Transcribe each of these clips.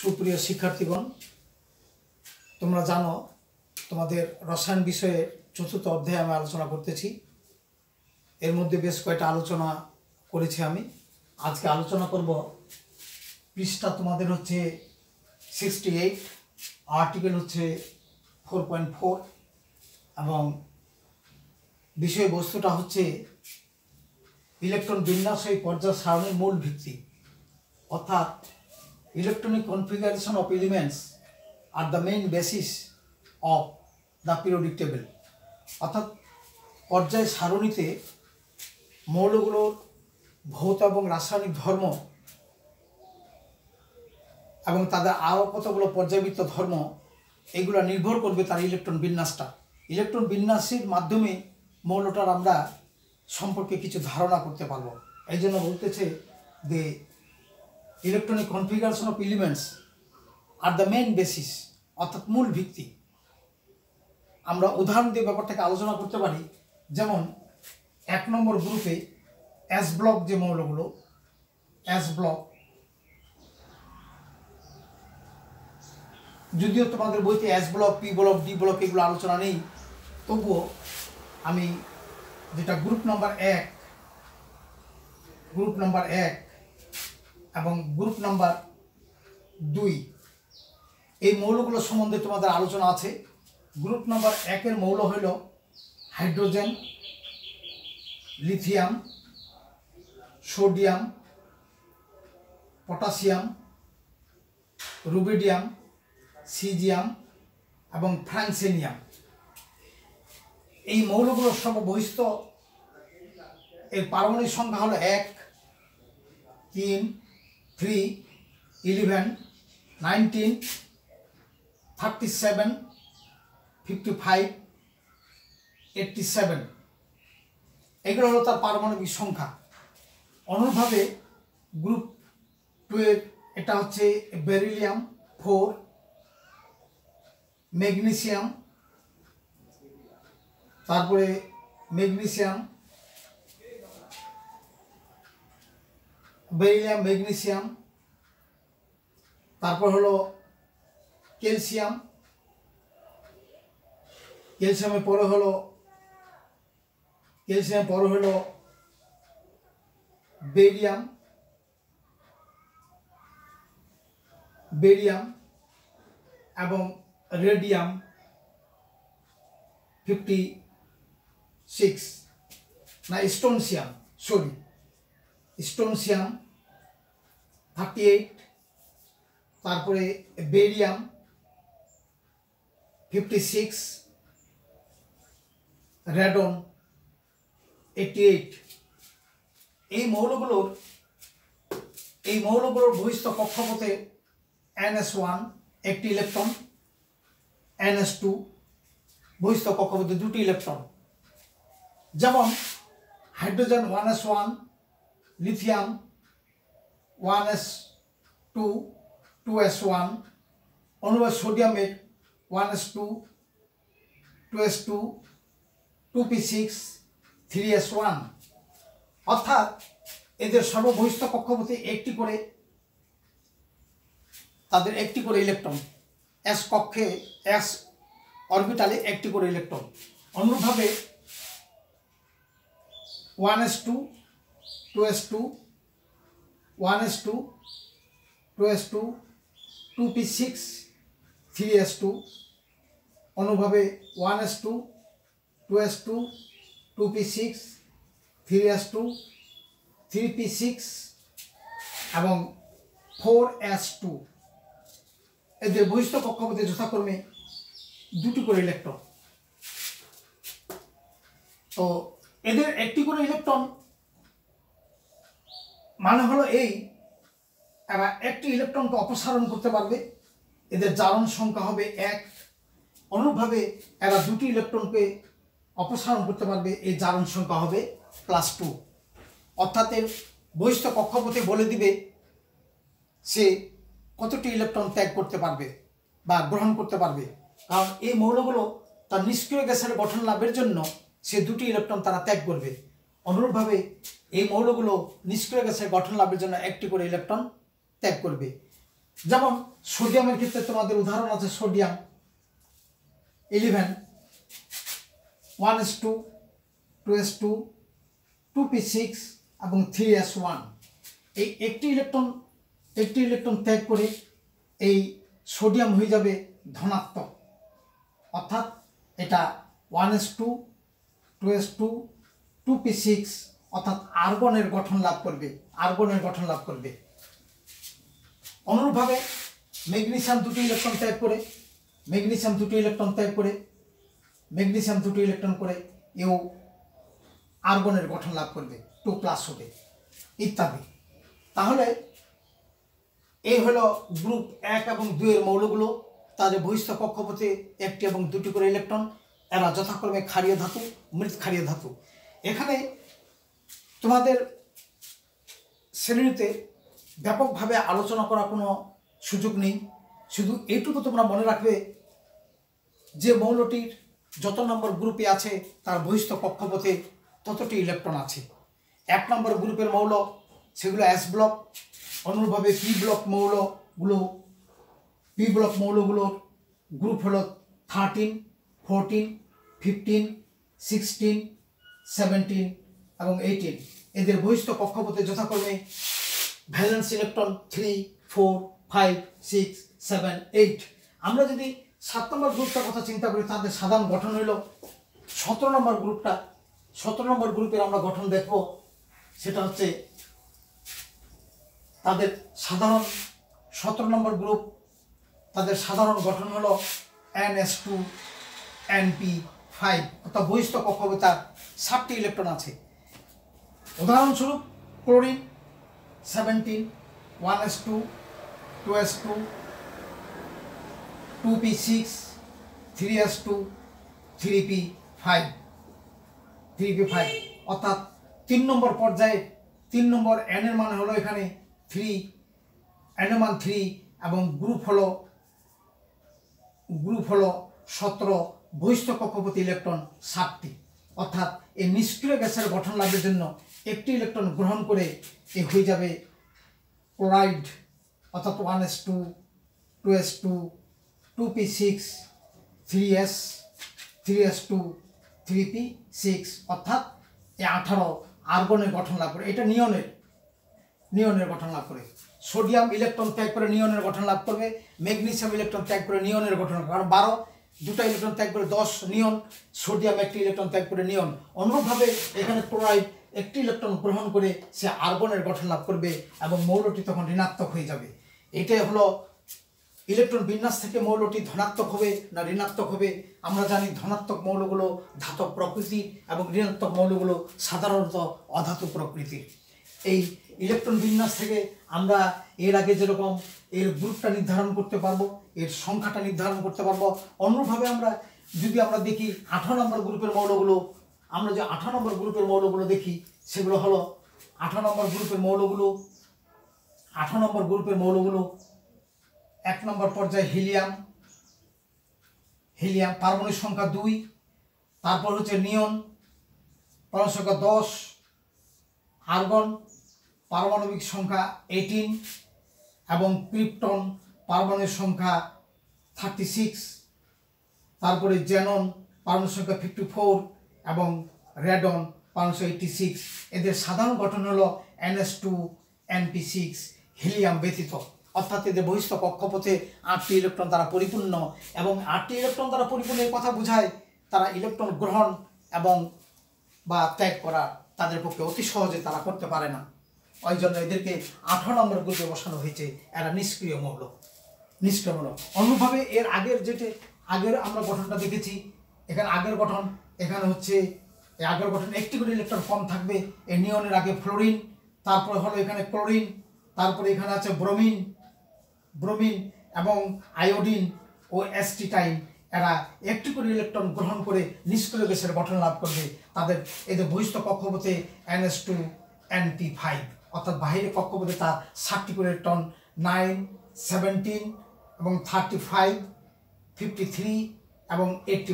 সুপ্রিয় শিক্ষার্থীগণ, তোমরা জানো তোমাদের রসায়ন বিষয়ে চতুর্থ অধ্যায়ে আমি আলোচনা করতেছি। এর মধ্যে বেশ কয়েকটা আলোচনা করেছি আমি। আজকে আলোচনা করব পৃষ্ঠা তোমাদের হচ্ছে 68, আর্টিকেল হচ্ছে 4.4 এবং বিষয়বস্তুটা হচ্ছে ইলেকট্রন বিন্যাস এই পর্যায় সারণীর মূল ভিত্তি, অর্থাৎ electronic configuration of elements are the main basis of the periodic table। অর্থাৎ পর্যায় সারণীতে মৌলগুলোর ভৌত এবং রাসায়নিক ধর্ম এবং তাদের আরও কতগুলো পর্যায়বৃত্ত ধর্ম এগুলো নির্ভর করবে তার ইলেকট্রন বিন্যাসটা। ইলেকট্রন বিন্যাসের মাধ্যমে মৌলটার আমরা সম্পর্কে কিছু ধারণা করতে পারবো। এই জন্য বলতেছে যে electronic configuration of elements are the main basis, অর্থাৎ মূল ভিত্তি। আমরা উদাহরণ দিয়ে ব্যাপারটাকে আলোচনা করতে পারি। যেমন 1 নম্বর গ্রুপে এস ব্লক যে মৌলগুলো, এস ব্লক, যদিও তোমাদের বইতে S block, P block, D block এগুলো আলোচনা নেই, তবুও আমি যেটা গ্রুপ নাম্বার 1 এবং গ্রুপ নাম্বার 2 এই মৌলগুলো সম্বন্ধে তোমাদের আলোচনা আছে। গ্রুপ নাম্বার 1 মৌল হইল hydrogen, lithium, sodium, potassium, rubidium, caesium এবং ফ্রান্সিনিয়াম। এই মৌলগুলোর সর্ববহিষ্ঠ এর পারমাণবিক সংখ্যা হলো 1, 3, 3, 11, 19, 37, 55, 87। এগুলো হলো তার পারমাণবিক সংখ্যা। অনুরূপভাবে গ্রুপ 2 এর এটা হচ্ছে বেরিলিয়াম 4, ম্যাগনেসিয়াম, তারপরে ম্যাগনেসিয়াম, বেরিলিয়াম, ম্যাগনেসিয়াম, তারপর হলো ক্যালসিয়াম, ক্যালসিয়ামের পরে হলো বেরিয়াম, এবং রেডিয়াম 56 না স্টোনসিয়াম, স্টোনসিয়াম 38, তারপরে বেরিয়াম 56, রেডন 88। এই মৌলগুলোর বহিস্থ কক্ষপথে NS1 একটি ইলেকট্রন, NS2 বহিস্থ কক্ষপথে 2টি ইলেকট্রন। যেমন hydrogen 1s1, lithium 1s2, 2s1, অনুরূপ সোডিয়ামের 1s2, 2s2, 2p6, 3s1। অর্থাৎ এদের সর্ববহিষ্ঠ কক্ষপথে তাদের একটি করে ইলেকট্রন, এস কক্ষে, এস অরবিটালে একটি করে ইলেকট্রন। অনুরূপভাবে 1s2, 2s2, 1s2, 2s2, 2p6, 3s2, অনুরূপভাবে 1s2, 2s2, 2p6, 3s2, 3p6 এবং 4s2 এদের বহিষ্ঠ কক্ষপথে যথাক্রমে 2টি করে ইলেকট্রন। তো এদের একটি করে ইলেকট্রন মানে হলো এরা একটি ইলেকট্রনকে অপসারণ করতে পারবে, এদের জারণ সংখ্যা হবে 1। অনুরূপভাবে এরা 2টি ইলেকট্রনকে অপসারণ করতে পারবে, এই জারণ সংখ্যা হবে +2। অর্থাৎ এর বহিষ্ঠ কক্ষপথে বলে দিবে সে কতটি ইলেকট্রন ত্যাগ করতে পারবে বা গ্রহণ করতে পারবে। কারণ এই মৌলগুলো তার নিষ্ক্রিয় গ্যাসের গঠন লাভের জন্য সে 2টি ইলেকট্রন তারা ত্যাগ করবে। অনুরূপভাবে এই মৌলগুলো নিষ্ক্রিয় গ্যাসের গঠন লাভের জন্য একটি করে ইলেকট্রন ত্যাগ করবে। যেমন সোডিয়ামের ক্ষেত্রে তোমাদের উদাহরণ আছে সোডিয়াম 11 1s2 2s2 2p6 এবং 3s1। এই একটি ইলেকট্রন ত্যাগ করে এই সোডিয়াম হয়ে যাবে ধনাত্মক, অর্থাৎ এটা 1s2 2s2 2p6 অর্থাৎ আর্গনের গঠন লাভ করবে। অনুরূপভাবে ম্যাগনেসিয়াম দুটি ইলেকট্রন ত্যাগ করে এও আর্গনের গঠন লাভ করবে, 2+ হবে ইত্যাদি। তাহলে এই হলো গ্রুপ 1 এবং 2 এর মৌলগুলো, তাদের বহিস্থ কক্ষপথে 1টি এবং 2টি করে ইলেকট্রন, এরা যথাক্রমে ক্ষারীয় ধাতু, মৃৎ ক্ষারীয় ধাতু। এখানে তোমাদের শ্রেণীতে ব্যাপকভাবে আলোচনা করার কোনো সুযোগ নেই, শুধু এইটুকু তোমরা মনে রাখবে যে মৌলটির যত নম্বর গ্রুপে আছে তার বহিস্থ কক্ষপথে ততটি ইলেকট্রন আছে। 1 নম্বর গ্রুপের মৌল সেগুলো S ব্লক, অনুরূপভাবে P ব্লক মৌলগুলোর গ্রুপ হলো 13, 14, 15, 16, 17 এবং 18। এদের বহিস্থ কক্ষপথে যথাক্রমে ভ্যালেন্স ইলেকট্রন 3, 4, 5, 6, 7, 8। আমরা যদি 7 নম্বর গ্রুপটার কথা চিন্তা করি, তাদের সাধারণ গঠন হইল 17 নম্বর গ্রুপটা। 17 নম্বর গ্রুপের আমরা গঠন দেখব, সেটা হচ্ছে তাদের সাধারণ 17 নম্বর গ্রুপ, তাদের সাধারণ গঠন হলো NS2 NP5, অর্থাৎ বহিস্থ কক্ষপথে তার 7টি ইলেকট্রন আছে। উদাহরণস্বরূপ chlorine 17 1s2 2s2 2p6 3s2 3p5 অর্থাৎ 3 নম্বর পর্যায়ে 3 নম্বর n এর মান হলো এখানে 3, n এর মান 3 এবং গ্রুপ হলো 17, বহিস্থ কক্ষপথে ইলেকট্রন 7টি। অর্থাৎ এই নিষ্ক্রিয় গ্যাসের গঠন লাভের জন্য একটি ইলেকট্রন গ্রহণ করে এ হয়ে যাবে ক্লোরাইড, অর্থাৎ 1s2 2s2 2p6 3s2 3p6 অর্থাৎ এই 18 আর্গনের গঠন লাভ করে। এটা নিয়নের গঠন লাভ করে। সোডিয়াম ইলেকট্রন ত্যাগ করে নিয়নের গঠন লাভ করবে, ম্যাগনেসিয়াম ইলেকট্রন ত্যাগ করে নিয়নের গঠন, কারণ 12 দুটা ইলেকট্রন ত্যাগ করে 10 নিয়ন, সোডিয়াম একটি ইলেকট্রন ত্যাগ করে নিয়ন। অনুরূপভাবে এখানে ক্লোরাইড একটি ইলেকট্রন গ্রহণ করে সে আর্গনের গঠন লাভ করবে এবং মৌলটি তখন ঋণাত্মক হয়ে যাবে। এটাই হলো ইলেকট্রন বিন্যাস থেকে মৌলটি ধনাত্মক হবে না ঋণাত্মক হবে। আমরা জানি ধনাত্মক মৌলগুলো ধাতব প্রকৃতির এবং ঋণাত্মক মৌলগুলো সাধারণত অধাতু প্রকৃতির। এই ইলেকট্রন বিন্যাস থেকে আমরা এর আগে যেরকম এর গ্রুপটা নির্ধারণ করতে পারবো, এর সংখ্যাটা নির্ধারণ করতে পারবো। অন্যভাবে আমরা যদি দেখি 18 নম্বর গ্রুপের মৌলগুলো, আমরা যে 18 নম্বর গ্রুপের মৌলগুলো দেখি সেগুলো হলো 18 নম্বর গ্রুপের মৌলগুলো 1 নম্বর পর্যায়ে হিলিয়াম পারমাণবিক সংখ্যা 2, তারপর হচ্ছে নিয়ন পারমাণবিক সংখ্যা 10, আর্গন পারমাণবিক সংখ্যা 18 এবং ক্রিপ্টন পারমাণবিক সংখ্যা 36, তারপরে জেনন পারমাণবিক সংখ্যা 54 এবং রেডন পারমাণবিক সংখ্যা 86। এদের সাধারণ গঠন হলো NS2 NP6 হিলিয়াম ব্যতীত, অর্থাৎ এদের বহিস্থ কক্ষপথে 8টি ইলেকট্রন দ্বারা পরিপূর্ণ এবং 8টি ইলেকট্রন দ্বারা পরিপূর্ণ এই কথা বোঝায় তারা ইলেকট্রন গ্রহণ এবং বা ত্যাগ করা তাদের পক্ষে অতি সহজে তারা করতে পারে না। ওই জন্য এদেরকে 18 নম্বর গ্রুপে বসানো হয়েছে। এরা নিষ্ক্রিয় মৌল। অনুভাবে এর আগের আমরা গঠনটা দেখেছি, এখানে এখানে হচ্ছে এই আগের গঠন একটি করে ইলেকট্রন কম থাকবে। এই নিয়নের আগে ফ্লোরিন, তারপরে হলো এখানে ক্লোরিন, তারপরে এখানে আছে ব্রোমিন এবং আয়োডিন ও অ্যাসিটাইন। এরা একটি করে ইলেকট্রন গ্রহণ করে নিষ্ক্রিয় গ্যাসের গঠন লাভ করবে। এদের বহিস্থ কক্ষপথে NS2 NP5, অর্থাৎ বাহিরের কক্ষপথে তার 7টি করে ইলেকট্রন 9, 17 এবং 35, 53 এবং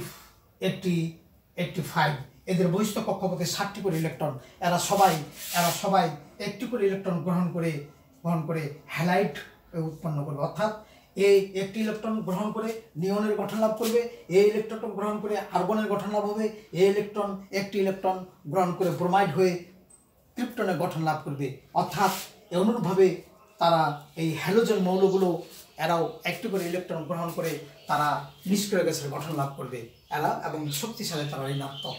85। এদের বহিস্থ কক্ষপথে 7টি করে ইলেকট্রন। এরা সবাই একটি করে ইলেকট্রন গ্রহণ করে হ্যালাইড উৎপন্ন করবে। অর্থাৎ এই একটি ইলেকট্রন গ্রহণ করে নিয়নের গঠন লাভ করবে, এই ইলেকট্রন গ্রহণ করে আর্গনের গঠন লাভ হবে, এই একটি ইলেকট্রন গ্রহণ করে ব্রোমাইড হয়ে ক্রিপ্টনের গঠন লাভ করবে। অর্থাৎ অনুরূপভাবে তারা এই হ্যালোজেন মৌলগুলো এরাও একটি করে ইলেকট্রন গ্রহণ করে তারা নিষ্ক্রিয় গ্যাসের গঠন লাভ করবে এরা, এবং শক্তিশালী তারা ঋণাত্মক।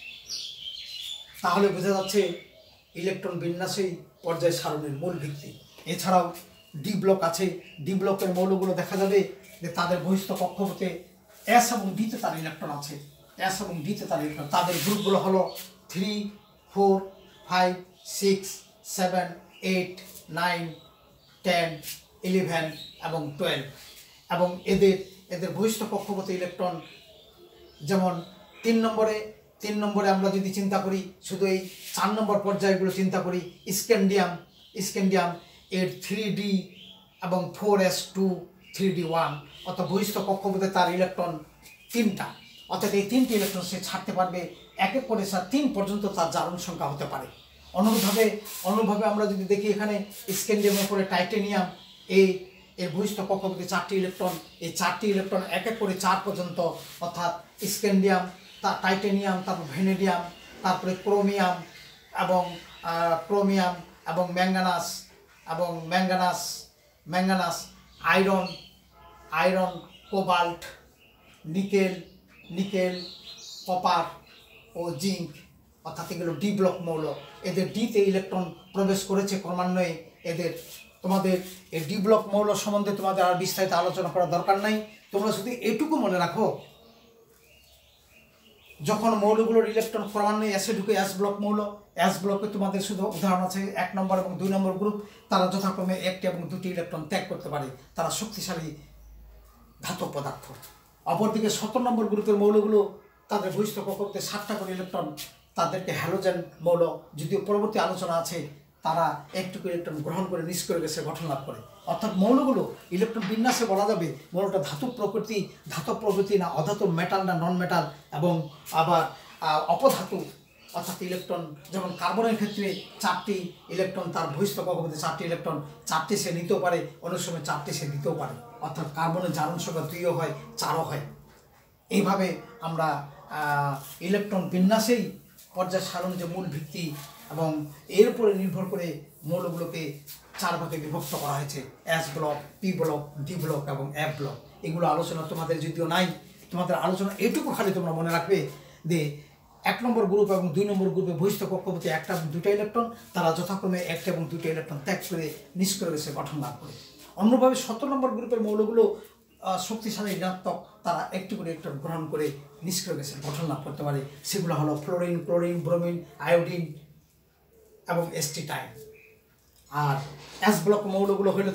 তাহলে বোঝা যাচ্ছে ইলেকট্রন বিন্যাসেই পর্যায় সারণীর মূল ভিত্তি। এছাড়াও ডি ব্লক আছে। ডি ব্লকের মৌলগুলো দেখা যাবে যে তাদের বহিস্থ কক্ষপথে এস এবং ডিতে তার ইলেকট্রন আছে। এস এবং ডিতে তার ইলেকট্রন, তাদের গ্রুপগুলো হলো 3, 4, 5, 6, 7, 8, 9, 10, 11 এবং 12। এবং এদের বহিস্থ কক্ষপথে ইলেকট্রন যেমন 3 নম্বরে আমরা যদি চিন্তা করি, শুধু এই 4 নম্বর পর্যায়গুলো চিন্তা করি, স্ক্যান্ডিয়াম এর 3D এবং 4s2 3d1, অর্থাৎ বহিস্থ কক্ষপথে তার ইলেকট্রন 3টা, অর্থাৎ এই 3টি ইলেকট্রন সে ছাড়তে পারবে। এক এক করে 3 পর্যন্ত তার জারণ সংখ্যা হতে পারে। অনুরূপভাবে আমরা যদি দেখি এখানে স্ক্যান্ডিয়ামের পরে টাইটেনিয়াম, এর বহিস্থ কক্ষপথে 4টি ইলেকট্রন, এই 4টি ইলেকট্রন এক এক করে 4 পর্যন্ত, অর্থাৎ স্ক্যান্ডিয়াম, টাইটেনিয়াম, তারপর ভ্যানেডিয়াম, তারপরে ক্রোমিয়াম এবং manganese, iron, cobalt, nickel, copper ও জিঙ্ক, অর্থাৎ এগুলো ডি ব্লক মৌল। এদের ডিতে ইলেকট্রন প্রবেশ করেছে ক্রমান্বয়ে। তোমাদের এই ডি ব্লক মৌল সম্বন্ধে তোমাদের আর বিস্তারিত আলোচনা করার দরকার নাই। তোমরা শুধু এটুকু মনে রাখো, যখন মৌলগুলোর ইলেকট্রন ক্রমান্বয়ে এসে ঢুকে এস ব্লকে তোমাদের শুধু উদাহরণ আছে 1 নম্বর এবং 2 নম্বর গ্রুপ, তারা যথাক্রমে 1টি এবং 2টি ইলেকট্রন ত্যাগ করতে পারে, তারা শক্তিশালী ধাতব পদার্থ। অপরদিকে 17 নম্বর গ্রুপের মৌলগুলো তাদের বহিস্থ কক্ষপথে 7টা করে ইলেকট্রন, তাদেরকে হ্যালোজেন মৌল, যদিও পরবর্তী আলোচনা আছে, তারা একটুকু ইলেকট্রন গ্রহণ করে নিষ্ক্রিয় গ্যাসের গঠন লাভ করে। অর্থাৎ মৌলগুলো ইলেকট্রন বিন্যাসে বলা যাবে মৌলটা ধাতব প্রকৃতি না অধাতু, মেটাল না নন মেটাল, এবং আবার অপধাতু। অর্থাৎ ইলেকট্রন যেমন কার্বনের ক্ষেত্রে 4টি ইলেকট্রন তার বহিস্থ কক্ষপথে 4টি ইলেকট্রন, 4টি সে নিতেও পারে, অনেক সময় 4টি সে দিতেও পারে। অর্থাৎ কার্বনের জারণ সংখ্যা 2ও হয়, 4ও হয়। এইভাবে আমরা ইলেকট্রন বিন্যাসেই পর্যায় সারণ যে মূল ভিত্তি, এবং এর উপরে নির্ভর করে মৌলগুলোকে 4 ভাগে বিভক্ত করা হয়েছে: S block, P block, D block এবং এফ ব্লক। এগুলো আলোচনা তোমাদের যদিও নাই, তোমাদের আলোচনা এটুকু খালি তোমরা মনে রাখবে যে 1 নম্বর গ্রুপ এবং 2 নম্বর গ্রুপে বহিস্থ কক্ষপথে 1টা এবং 2টা ইলেকট্রন, তারা যথাক্রমে 1টা এবং 2টা ইলেকট্রন ত্যাগ করে নিষ্ক্রিয় গ্যাসের গঠন লাভ করে। অন্যভাবে 17 নম্বর গ্রুপের মৌলগুলো শক্তিশালী ঋণাত্মক, তারা একটি করে ইলেকট্রন গ্রহণ করে নিষ্ক্রিয় গ্যাসের গঠন লাভ করতে পারে। সেগুলো হলো ফ্লোরিন, ক্লোরিন, ব্রোমিন, আয়োডিন এবং এস্টিটাইন। আর এস ব্লক মৌলগুলো হইলে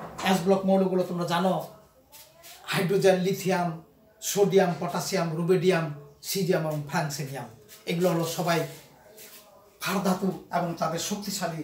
তোমরা জানো hydrogen, lithium, sodium, potassium, rubidium, caesium এবং ফ্রান্সিনিয়াম। এগুলো হলো সবাই ক্ষার ধাতু এবং তাদের শক্তিশালী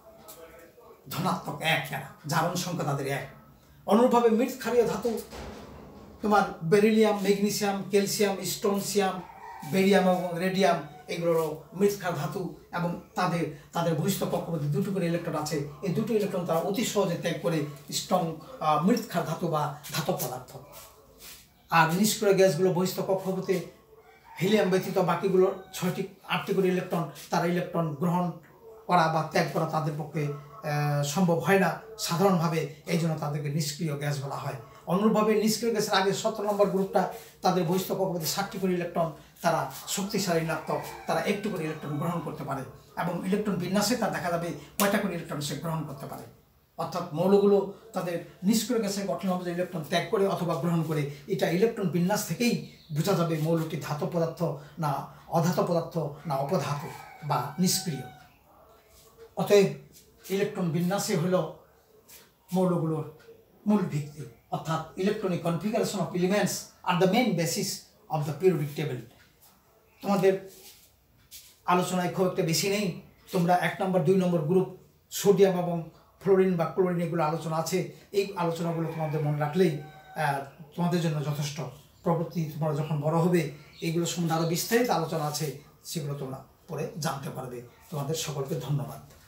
ধনাত্মক 1, জারণ সংখ্যা তাদের 1। অনুরূপভাবে মৃৎ ক্ষারীয় ধাতু তোমার beryllium, magnesium, calcium, strontium, barium এবং রেডিয়াম, এগুলো মৃৎ ক্ষার ধাতু, এবং তাদের বহিস্থ কক্ষপথে 2টি করে ইলেকট্রন আছে। এই 2টি ইলেকট্রন তারা অতি সহজে ত্যাগ করে মৃৎ ক্ষার ধাতু বা ধাতব পদার্থ। আর নিষ্ক্রিয় গ্যাসগুলো বহিস্থ কক্ষপথে হিলিয়াম ব্যতীত বাকিগুলো 8টি করে ইলেকট্রন, তারা ইলেকট্রন গ্রহণ করা বা ত্যাগ করা তাদের পক্ষে সম্ভব হয় না সাধারণভাবে, এই জন্য তাদেরকে নিষ্ক্রিয় গ্যাস বলা হয়। অনুরূপভাবে নিষ্ক্রিয় গ্যাসের আগে 17 নম্বর গ্রুপটা, তাদের বহিস্থ কক্ষপথে 7টি করে ইলেকট্রন, তারা শক্তিশালী ঋণাত্মক, তারা একটু করে ইলেকট্রন গ্রহণ করতে পারে, এবং ইলেকট্রন বিন্যাসে তার দেখা যাবে কয়টা করে ইলেকট্রন সে গ্রহণ করতে পারে। অর্থাৎ মৌলগুলো তাদের নিষ্ক্রিয় গ্যাসের গঠন অনুযায়ী ইলেকট্রন ত্যাগ করে অথবা গ্রহণ করে। এটা ইলেকট্রন বিন্যাস থেকেই বোঝা যাবে মৌলটি ধাতব পদার্থ না অধাতব পদার্থ না অপধাতু বা নিষ্ক্রিয়। অতএব ইলেকট্রন বিন্যাসে হলো মৌলগুলোর মূল ভিত্তি, অর্থাৎ electronic configuration of elements are the main basis of the periodic table. তোমাদের আলোচনায় খুব একটা বেশি নেই, তোমরা 1 নম্বর 2 নম্বর গ্রুপ, সোডিয়াম এবং ফ্লোরিন বা ক্লোরিন, এগুলো আলোচনা আছে। এই আলোচনাগুলো তোমাদের মনে রাখলেই তোমাদের জন্য যথেষ্ট। পরবর্তী তোমরা যখন বড় হবে এইগুলো সম্বন্ধে আরও বিস্তারিত আলোচনা আছে, সেগুলো তোমরা পরে জানতে পারবে। তোমাদের সকলকে ধন্যবাদ।